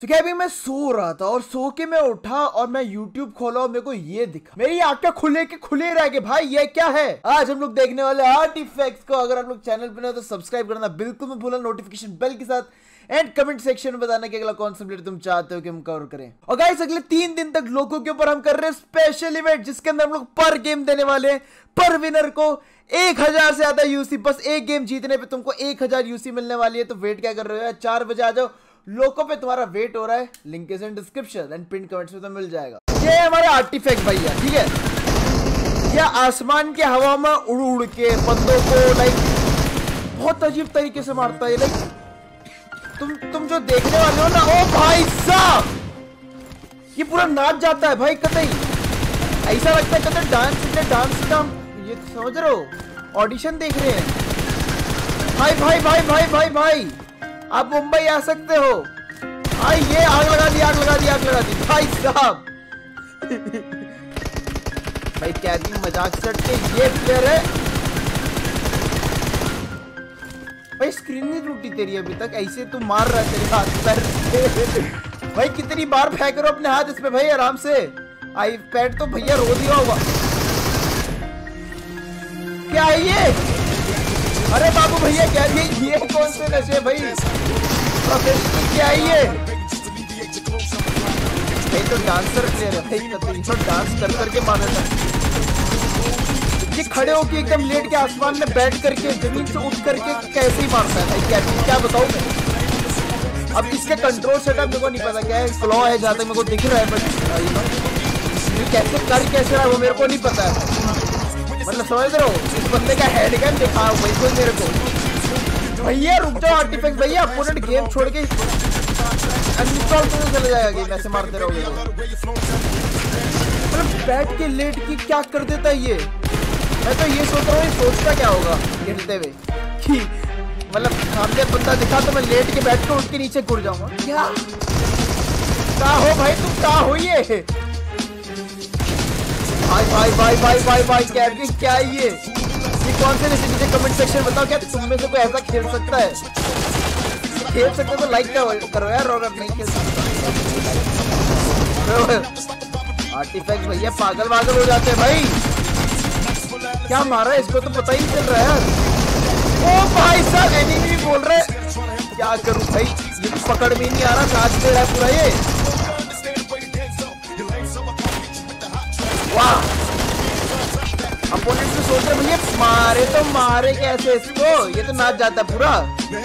तो क्या अभी मैं सो रहा था और सो के मैं उठा और मैं YouTube खोला और मेरे को ये दिखा, मेरी आंखें खुले के खुले रह गए। भाई ये क्या है? आज हम लोग देखने वाले आर्टिफैक्ट्स को। अगर आप लोग चैनल पे नए हो तो सब्सक्राइब करना बिल्कुल मत भूलना, नोटिफिकेशन बेल के साथ, एंड कमेंट सेक्शन में बताना कि अगला कौन सा वीडियो तुम चाहते हो कि हम कवर करें। और गाइस अगले 3 दिन तक लोगों के ऊपर हम कर रहे हैं स्पेशल इवेंट, जिसके अंदर हम लोग पर गेम देने वाले हैं। पर विनर को 1000 से ज्यादा यूसी। बस एक गेम जीतने पे तुमको 1000 यूसी मिलने वाली है। तो वेट क्या कर रहे हो? 4 बजे आ जाओ, लोगों पे तुम्हारा वेट हो रहा है। Link is in description and pin comments में तो मिल जाएगा। ये हमारे आर्टिफैक्ट भैया, ठीक है। ये आसमान के हवा में उड़ उड़ के बंदों को लाइक बहुत अजीब तरीके से मारता है। लाइक तुम जो देखने वाले हो ना, ओ भाई साहब, ये पूरा नाच जाता है भाई। कतई ऐसा लगता है कतई डांस का ये समझ रहे हो, ऑडिशन देख रहे हैं। भाई भाई भाई भाई भाई भाई आप मुंबई आ सकते हो। भाई ये आग लगा दी, आग लगा दी, आग लगा दी भाई साहब। भाई क्या दी मजाक सेट के ये प्लेयर है भाई। स्क्रीन नहीं टूटी तेरी अभी तक, ऐसे तू मार रहा है तेरे हाथ पर। भाई कितनी बार फेंक रहे हो अपने हाथ इस पे भाई, आराम से। आईपैड तो भैया रो दिया होगा। क्या है ये? अरे बाबू भैया क्या ये कौन से नशे भाई? प्रोफेशनल क्या है ये? तो डांसर प्लेयर है भाई, तो डांस कर करके मारा था। ये खड़े होके एकदम लेट के आसमान में बैठ करके जमीन से उठ करके कैसे ही मारता है भाई। क्या बताऊं मैं? अब इसके कंट्रोल सेटअप मेरे को नहीं पता क्या है, फ्लॉ है जहां तक मेरे को दिख रहा है, बट कैसे कर कैसे रहा है वो मेरे को नहीं पता है। मतलब समझ रहे हो, इस बंदे का हेड गन दिखा बिल्कुल मेरे को। भैया रुक जाओ आर्टिफैक्ट भैया, अपोनेंट गेम छोड़ के अनइंस्टॉल तो चले जाएगा गेम, ऐसे मारते रहोगे। मतलब बैठ के लेट के क्या कर देता है ये। मैं तो ये सोच रहा हूँ सोचता क्या होगा खेलते हुए कि मतलब सामने बंदा दिखा तो मैं लेट के बैठ के उठ के नीचे गिर जाऊंगा। क्या हो भाई, तुम क्या हो ये? भाई भाई भाई भाई भाई भाई क्या है ये कौन से रेसिपी? मुझे कमेंट सेक्शन में बताओ, क्या तुम में से कोई ऐसा खेल सकता है? खेल सकते तो लाइक करो यार, और नहीं खेल सकते आर्टिफैक्ट भैया पागल वागल हो जाते हैं भाई। क्या मारा है इसको तो पता ही नहीं चल रहा है। ओ भाई साहब एनिमी भी बोल रहे, क्या करूं भाई, ये तो पकड़ में नहीं आ रहा, नाच दे रहा है पूरा ये। वाह, अपोनेंट भी सोच रहे भैया मारे तो मारे कैसे इसको, ये तो नाच जाता है पूरा।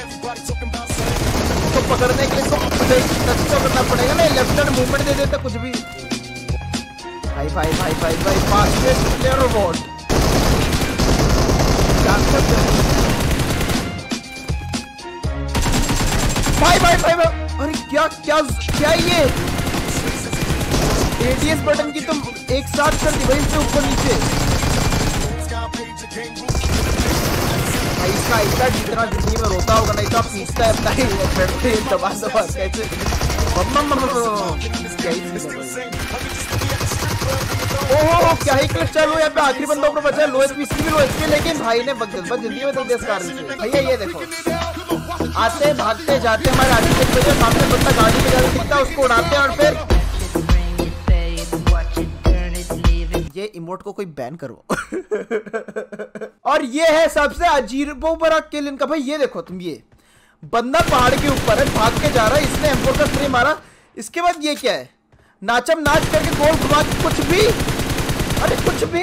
तो पकड़ने के लिए इसको करना पड़ेगा ना, लेफ्ट हैंड मूवमेंट दे देता कुछ भी। भाई भाई भाई भाई भाई फास्टेस्ट प्लेयर रोबोट भाई भाई भाई भाई। अरे क्या क्या क्या ये एडीएस बटन की तुम एक साथ कर दी भाई, इससे ऊपर नीचे। भाई इसका ऐसा जितना जिंदगी में रोता होगा ना, इतना पीसता है अपना बैठते दबा दबा कैसे। ओह क्या ही क्लिप चालू है यहाँ पे, आखिरी बंदा ऊपर बचा है, लो एचपी, इसकी भी लो एचपी, लेकिन भाई ने जिंदगी में तो देश कर दी भैया। ये देखो आते भागते जाते हमारे आर्टिफैक्ट पे, सामने बंदा गाड़ी में जाकर दिखता है, उसको उड़ाते हैं। और फिर ये इमोट को कोई बैन करो। और ये है सबसे अजीबो बड़ा किल इनका भाई। ये देखो तुम, ये बंदा पहाड़ के ऊपर है, भाग के जा रहा है, इसने M4 का स्प्रे मारा। इसके बाद ये क्या है, नाचम नाच करके गोल घुमा के कुछ भी, अरे कुछ भी।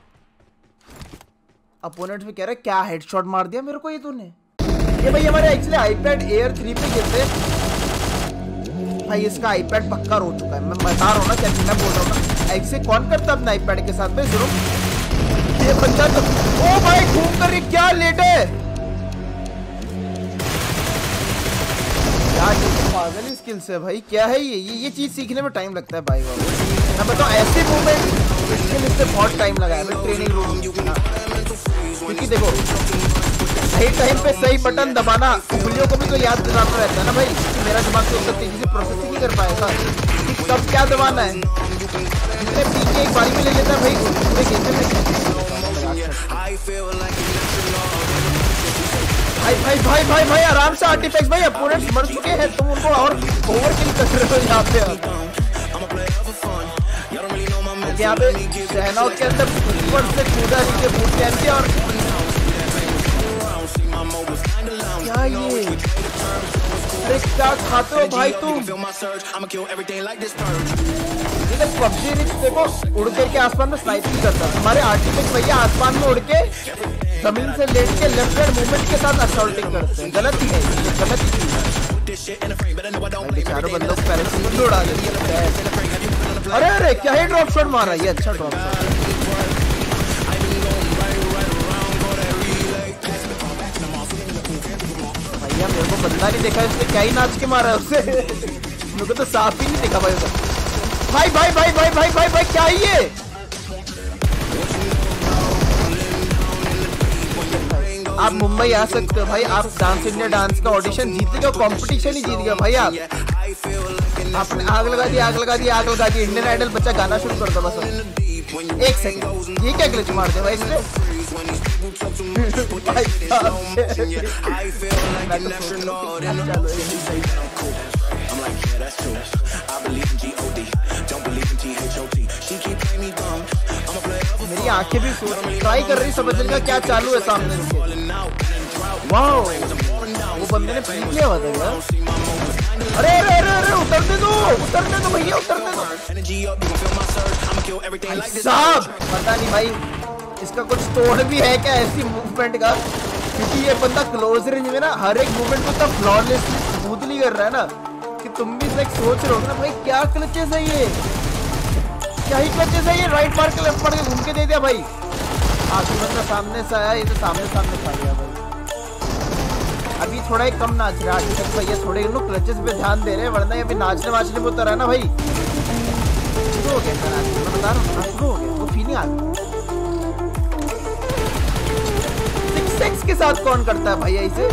अपोनेंट भी कह रहे क्या हेडशॉट मार दिया मेरे को ये तूने। ये भाई हमारे एक्चुअली आईपैड एयर 3 पे गिरते भाई, इसका आईपैड पक्का रो चुका है। मैं बता रहा हूँ ना, क्या मैं बोल रहा हूँ ना, ऐसे कौन करता अपना आईपैड के साथ में जरूर। ये बंदा तो ओ भाई घूम कर क्या लेट है, क्या पागल स्किल से भाई। क्या है ये चीज सीखने में टाइम लगता है भाई बाबू। मैं बताऊँ ऐसे मूवमेंट इसके लिए बहुत टाइम लगा है ट्रेनिंग रूम, क्योंकि देखो सही टाइम पे सही बटन दबाना उंगलियों को भी तो याद दिलाना रहता है ना भाई, कि मेरा दिमाग तो उतना तेजी से प्रोसेस नहीं कर पाएगा कि कब क्या दबाना है। जितने पीछे एक बारी में ले लेता है भाई पूरे गेम में। भाई आराम से आर्टिफैक्ट्स भाई, अपोनेंट्स मर चुके हैं, तुम उनको और ओवरकिल कर रहे हो यहाँ पे। यहाँ पे शहनाज के अंदर ऊपर से कूदा नीचे बूट कैन के, और क्या ये, अरे क्या खाते हो भाई तुम? पबजी देखो उड़ करके आसमान में स्नाइपिंग करता है, हमारे आर्टिफैक्ट्स भैया आसमान में उड़ के जमीन से लेट के लेफ्ट हैंड मूवमेंट के साथ असॉल्टिंग करते हैं। गलत ही है, गलत ही चीज है। बेचारों बंदों को पैराशूट में उड़ा देते हैं। अरे क्या ही ड्रॉप शॉट मारा, ये अच्छा ड्रॉप शॉट। भैया मेरे को बंदा नहीं देखा, इसने क्या ही नाच के मारा है उससे। मेरे को तो साफ ही नहीं देखा भाई उसे। भाई क्या है ये? आप मुंबई आ सकते हो भाई, आप डांस इंडिया डांस का ऑडिशन जीत गए, कंपटीशन ही जीत गए भाई आप। आपने आग लगा दी, इंडियन आइडल बच्चा गाना शुरू कर दो बस। एक सेकंड, ये क्या ग्लिच मार दे भाई इसने? मेरी आंखें भी ट्राई कर रही समझने का क्या चालू है सामने से। वाह, वो बंदे ने पीट लिया हुआ था यार। अरे उतरने दो भैया, उतरने दो साहब। पता नहीं भाई इसका कुछ तोड़ भी है क्या ऐसी मूवमेंट का, क्योंकि ये बंदा क्लोज रेंज में ना हर एक मूवमेंट को इतना फ्लॉलेसली स्मूथली कर रहा है ना कि तुम भी सोच रहे हो ना भाई क्या क्लचेस है ये, क्या ही क्लचेस है ये। राइट मार के लेफ्ट मार के घूम के दे दिया भाई। आखिर बंदा सामने से आया, ये तो सामने खा गया भाई। अभी थोड़ा ही कम नाच रहा है भैया, थोड़े लोग क्लचेस पे ध्यान दे रहे हैं, वरना अभी नाचने वाचने में उतर है ना भाई। शुरू हो गया मैं बता रहा हूँ, शुरू हो गया वो फीलिंग आ गई। 6 के साथ कौन करता है भैया इसे?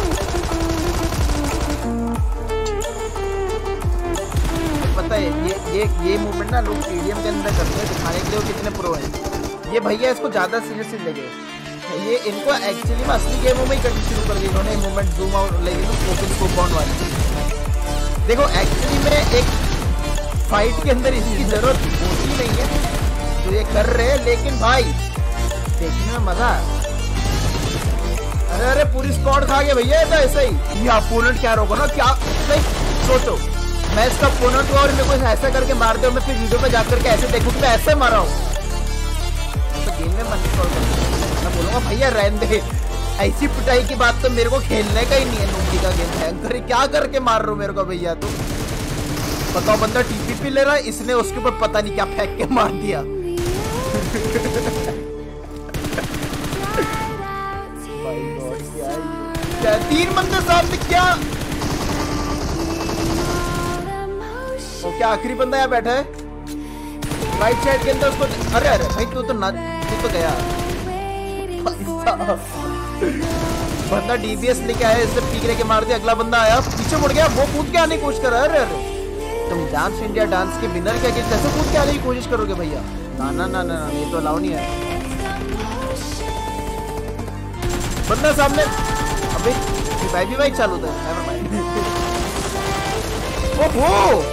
पता है ये मूवमेंट ना लोग स्टेडियम के अंदर करते हैं दिखाने के लिए वो कितने प्रो हैं। ये भैया इसको ज्यादा सीरियसली ले गए, ये इनको एक्चुअली में असली गेमों में ही करनी शुरू कर दी इन्होंने मूवमेंट, जूम आउट ले स्कोप बाउंड वाली। देखो एक्चुअली में एक फाइट के अंदर इसकी जरूरत होती नहीं है तो ये कर रहे हैं, लेकिन भाई देखने में मजा है। अरे पूरी स्क्वाड खा गया भैया, तो ऐसा ही। ये अपोनेंट क्या रोको ना, क्या सोचो मैं इसका अपोनेंट हूँ और मेरे को ऐसा करके मार दे और मैं फिर वीडियो में जाकर के ऐसे देखूं कि मैं ऐसे मारा हूँ, तो गेम में मन मैं बोलूंगा भैया रहने दे, ऐसी पिटाई की बात तो मेरे को खेलने का ही नहीं है। नूबड़ी का गेम है, क्या करके मार रहे हो मेरे को भैया तुम? बताओ बंदा टीपीपी ले रहा है, इसने उसके ऊपर पता नहीं क्या फेंक के मार दिया। क्या 3 बंदे सामने, क्या वो क्या आखिरी बंदा यहाँ बैठा है राइट साइड के अंदर उसको। अरे भाई तू तो गया बंदा डीबीएस लेके आया, इसने पीक लेके मार दिया। अगला बंदा आया, पीछे मुड़ गया, वो कूद के आने की कोशिश कर रहा है। अरे तुम डांस इंडिया डांस के विनर के अगेंस्ट ऐसे कूद के आने की कोशिश करोगे भैया? ना ये तो अलाउ नहीं है। बंदा सामने, अबे भाई चालू था। ओहो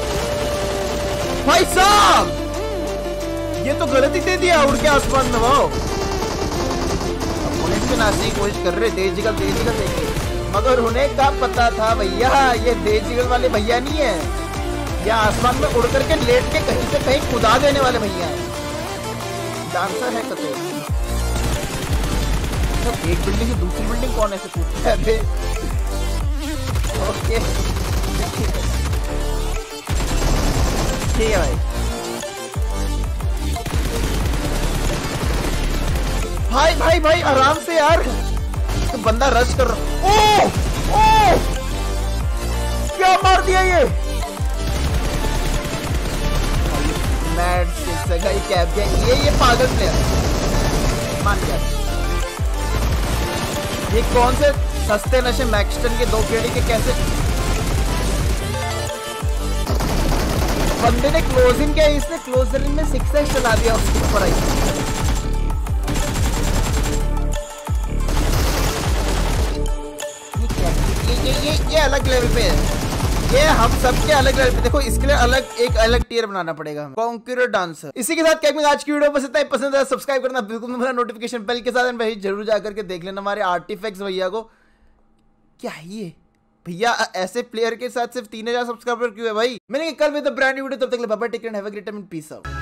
भाई साहब, ये तो गलती दे दिया उड़ के आसमान में। वो अपोनेंट भी नाचने की कोशिश कर रहे, तेज जिगल देखे, मगर उन्हें क्या पता था भैया ये तेज जिगल वाले भैया नहीं है, या आसमान में उड़ करके लेट के कहीं से कहीं कुदा देने वाले भैया है। डांसर है कतो। तो एक बिल्डिंग से दूसरी बिल्डिंग कौन ऐसे कूदता है? ओके ठीक है भाई आराम से यार, तो बंदा रश कर रहा। ओ क्या मार दिया ये? मैड ये पागल प्लेयर मान गया। ये कौन से सस्ते नशे मैक्सटन के 2 केडी के कैसे बंदे ने क्लोजिंग किया, इसने क्लोजिंग में 6x चला दिया उसके ऊपर आई। अलग लेवल पे है, ये हम सबके अलग लेवल पे। देखो इसके लिए अलग एक अलग टियर बनाना पड़ेगा हमें। Conqueror dancer. इसी के साथ क्या आज की वीडियो बस इतना ही। पसंद है सब्सक्राइब करना बिल्कुल मेरा नोटिफिकेशन बेल के साथ भाई जरूर जाकर के देख लेना हमारे आर्टिफैक्ट्स भैया को। क्या ये भैया ऐसे प्लेयर के साथ सिर्फ 3000 सब्सक्राइबर क्यों है भाई? मैंने कल में तो ब्रांड वीडियो, तब तक bye bye, take care, have a great time and peace out.